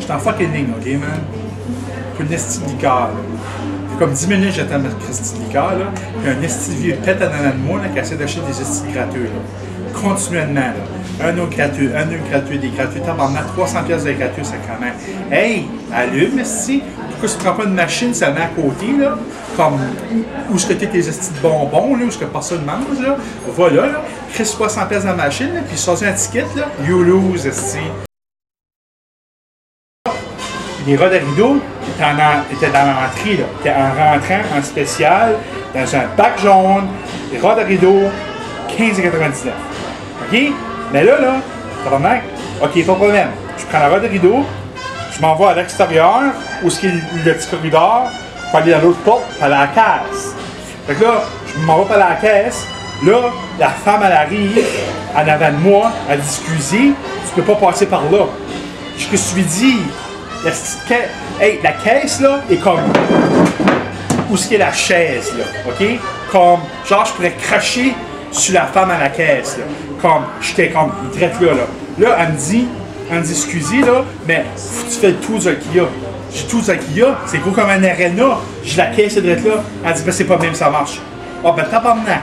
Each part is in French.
J'étais en fucking ligne, ok, man? Pour une esti de liqueur, là. Comme 10 minutes, j'attends ma Christie de liqueur, là. Puis un esti de vieux pète en dedans de moi, là, qui essaie d'acheter des estis gratuits, là. Continuellement, là. Un autre gratuit, des gratuits. T'as en 300 pièces de gratuits, c'est quand même. Hey, allume, esti. Pourquoi tu prends pas une machine seulement à côté, là? Comme, où est-ce que t'es tes estis de bonbons, là? Où est-ce que personne mange, là? Voilà, là. Crée 300 pièces dans la machine, là. Puis sors un ticket, là. You lose, esti. Les rats de rideau étaient dans l'entrée, là. Étaient en rentrant en spécial, dans un bac jaune, les rats de rideau, 15,99. OK? Mais là, ça va bien. OK, pas de problème. Je prends la rats de rideau, je m'en vais à l'extérieur, où est-ce qu'il y a le petit corridor, pour aller dans l'autre porte, pour aller à la caisse. Fait que là, je m'en vais pour aller à la caisse. Là, la femme, elle arrive, en avant de moi, elle dit « Excusez, tu peux pas passer par là. » Je me suis dit, hey, la caisse, là, est comme où est-ce qu'il y a la chaise, là, OK? Comme, genre, je pourrais cracher sur la femme à la caisse, là. Comme, j'étais comme, direct là, là. Là, elle me dit, excusez, là, mais tu fais le tour du IKEA. J'ai tout du IKEA, c'est gros comme un arena. J'ai la caisse, direct là. Elle dit, ben, c'est pas même, ça marche. Ah, ben, tabarnak.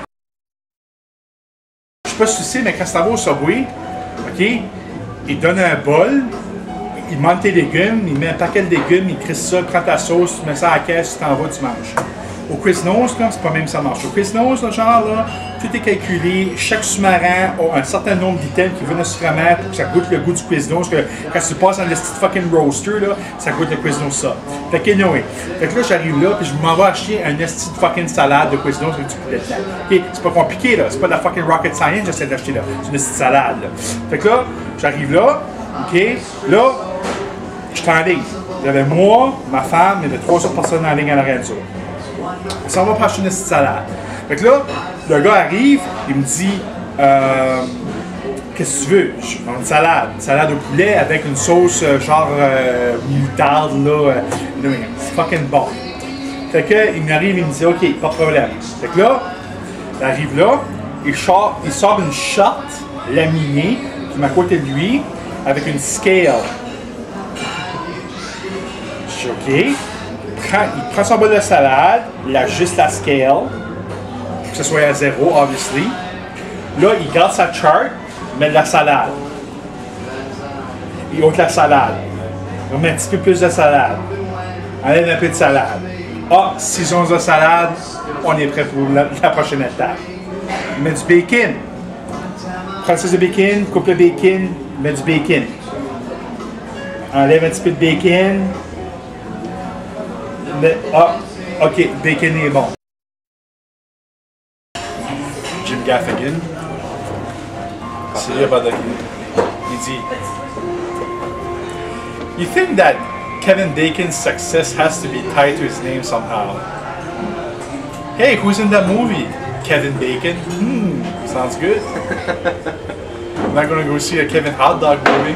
Je sais pas si tu sais, mais quand ça va au Subway, OK, il donne un bol. Il monte tes légumes, il met un paquet de légumes, il crisse ça, prend ta sauce, tu mets ça à la caisse, tu t'en vas, tu manges. Au Quiznos, là, c'est pas même ça marche. Au Quiznos, là, genre, là, tout est calculé, chaque sous-marin a un certain nombre d'items qui viennent se remettre pour que ça goûte le goût du Quiznos, que quand tu passes dans le petit fucking roaster, là, ça goûte le Quiznos ça. Fait que, anyway. Fait que là, j'arrive là, puis je m'en vais acheter un esti de fucking salade de Quiznos avec du poulet dedans. Okay? C'est pas compliqué, là, c'est pas de la fucking rocket science, j'essaie d'acheter là. C'est une esti de salade, là. Fait que là, j'arrive là, OK, là, je suis en ligne. J'avais moi, ma femme, il y avait 3 autres personnes en ligne à l'arrière de ça. On s'en va pour acheter une petite salade. Fait que là, le gars arrive, il me dit qu'est-ce que tu veux? Je prends une salade au poulet avec une sauce genre moutarde, là. C'est fucking bon. Fait que, il m'arrive, il me dit OK, pas de problème. Fait que là, il arrive là, il sort une charte laminée qui m'a à côté de lui avec une scale. OK. Il prend son bol de salade, il ajuste la scale, pour que ce soit à 0, obviously. Là, il garde sa chart, il met de la salade. Il ôte la salade. Il met un petit peu plus de salade. Enlève un peu de salade. Ah, 6 onces de salade, on est prêt pour la prochaine étape. Il met du bacon. Prends ça de bacon, coupe le bacon, met du bacon. Enlève un petit peu de bacon. Ah, OK, bacon est bon. Jim Gaffigan, c'est là il dit You think that Kevin Bacon's success has to be tied to his name somehow? Hey, who's in that movie? Kevin Bacon? Sounds good. I'm not gonna go see a Kevin Hot Dog movie.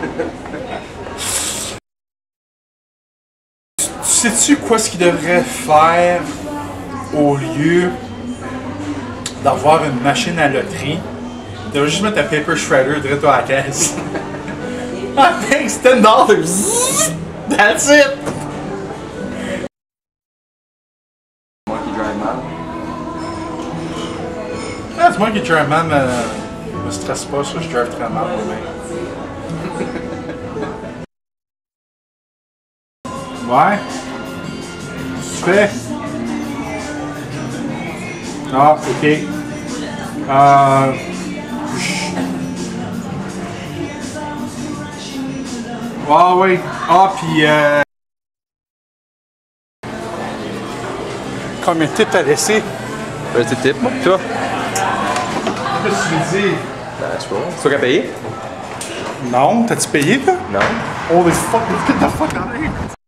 Sais-tu quoi ce qu'il devrait faire au lieu d'avoir une machine à loterie? Il devrait juste mettre un paper shredder direct à la caisse. Ah, thanks, $10! That's it! Moi qui drive mal. Ah, c'est moi qui drive mal, mais me stresse pas, ça, je drive très mal moi-même. Ouais? Tu fais? Ah, ok. Ah oui. Ah, puis combien de tips t'as laissé? Un petit tip, moi. Toi? Qu'est-ce que tu veux dire? Ben, je sais pas. C'est toi qui as payé? Non, t'as-tu payé, toi? Non. Holy fuck, get the fuck out of here!